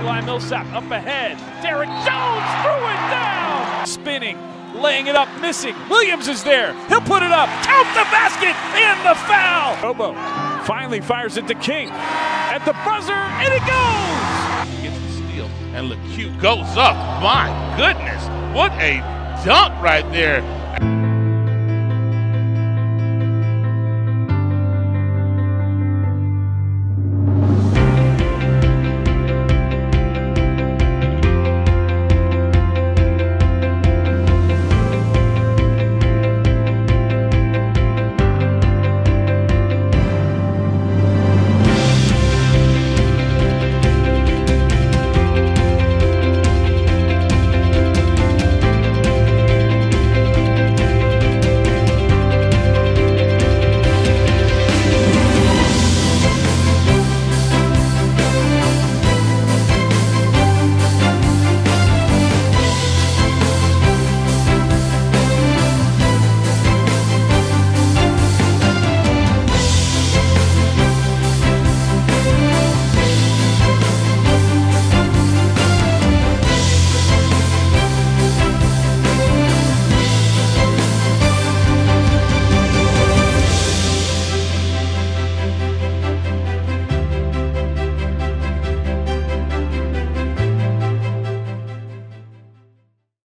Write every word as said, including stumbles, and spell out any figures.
Eli Millsap up ahead. Derrick Jones threw it down. Spinning, laying it up, missing. Williams is there. He'll put it up. Count the basket and the foul. Bobo finally fires it to King. At the buzzer, and it goes. Gets the steal, and LeCue goes up. My goodness, what a dunk right there.